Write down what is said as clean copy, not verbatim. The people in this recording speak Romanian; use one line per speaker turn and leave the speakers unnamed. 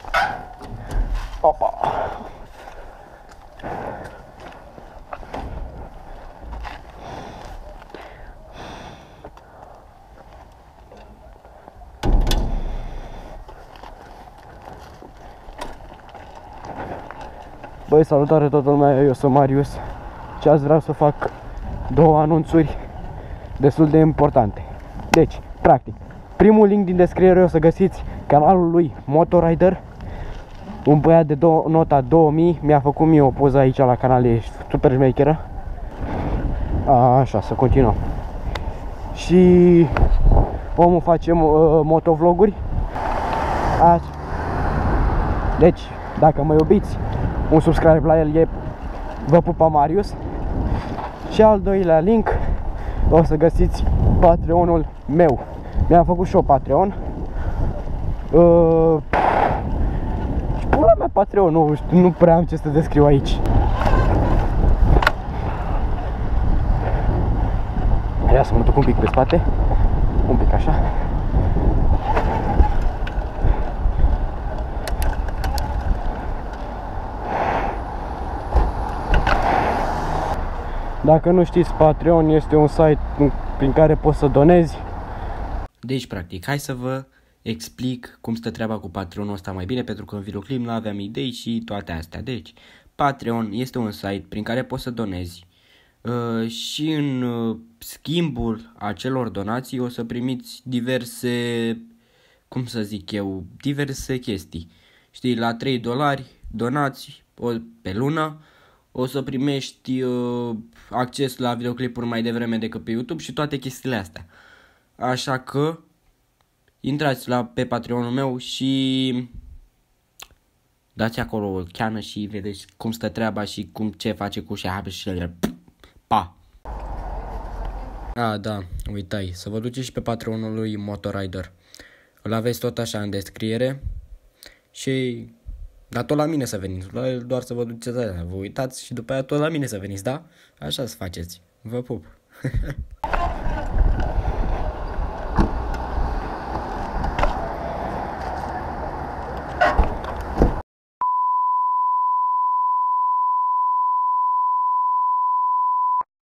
Opa. Băi, salutare toată lumea, eu sunt Marius și azi vreau să fac două anunțuri destul de importante. Deci, practic, primul link din descriere o să găsiți canalul lui Motorider. Un băiat de nota 2000 mi-a făcut mie o poză aici la canal, e super șmecheră. Așa, să continuăm. Și omul face motovloguri. Așa. Deci, dacă mă iubiți, un subscribe la el e vă pupa Marius. Și al doilea link o să găsiți Patreonul meu. Mi-am făcut și eu Patreon. Și pula mea Patreon, nu prea am ce să descriu aici. Ia să mă duc un pic pe spate. Un pic așa. Dacă nu știți, Patreon este un site prin care poți să donezi.
Deci, practic, hai să vă explic cum stă treaba cu Patreonul ăsta mai bine, pentru că în videoclip nu aveam idei și toate astea. Deci, Patreon este un site prin care poți să donezi și în schimbul acelor donații o să primiți diverse, cum să zic eu, diverse chestii. Știi, la $3 donați pe lună, o să primești acces la videoclipuri mai devreme decât pe YouTube și toate chestiile astea. Așa că intrați pe Patreonul meu și dați acolo o cheană și vedeți cum stă treaba și ce face cu șehabe și pa! Da, uitai, să vă duceți și pe Patreonul lui Motorider. Îl aveți tot așa în descriere și tot la mine să veniți, doar să vă duceți aia, vă uitați și după aia tot la mine să veniți, da? Așa să faceți. Vă pup!